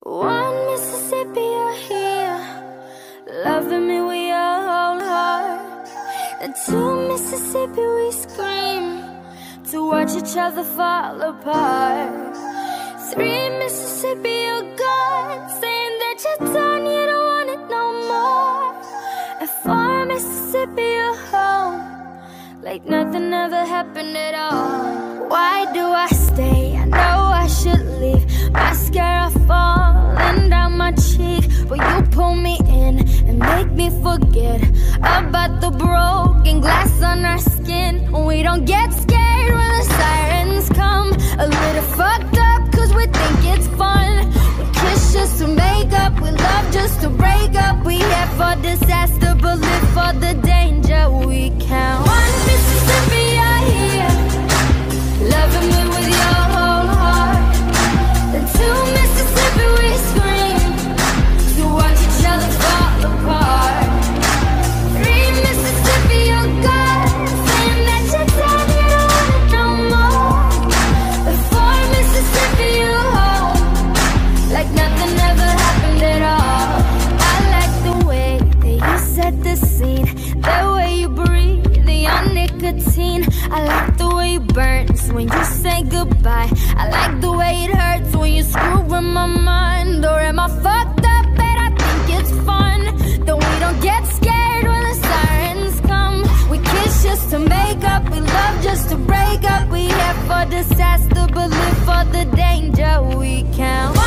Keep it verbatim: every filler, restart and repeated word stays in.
One Mississippi you're here, loving me with your whole heart. And two Mississippi we scream to watch each other fall apart. Three Mississippi you're gone, saying that you're done, you don't want it no more. And four Mississippi you're home, like nothing ever happened at all. Why do I stay? I know I should leave. Mascara falling down my cheek, but you pull me in and make me forget about the broken glass on our skin. We don't get scared when the sirens come. A little fucked up cause we think it's fun. We kiss just to make up, we love just to break up. We head for disaster but live for the danger we count. One Mississippi out here, loving me with your whole heart. The two Mississippi we scream to watch each other fall apart. Three Mississippi you're gone, saying that you're done, you don't want it no more. The four Mississippi you home, like nothing ever happened at all. I like the way that you set the scene, the way you breathe, your nicotine. I like the way it burns when you say goodbye. I like the way it hurts when you screw with my mind. Or am I fucked up that I think it's fun? That we don't get scared when the sirens come. We kiss just to make up, we love just to break up. We head for disaster but live for the danger we count.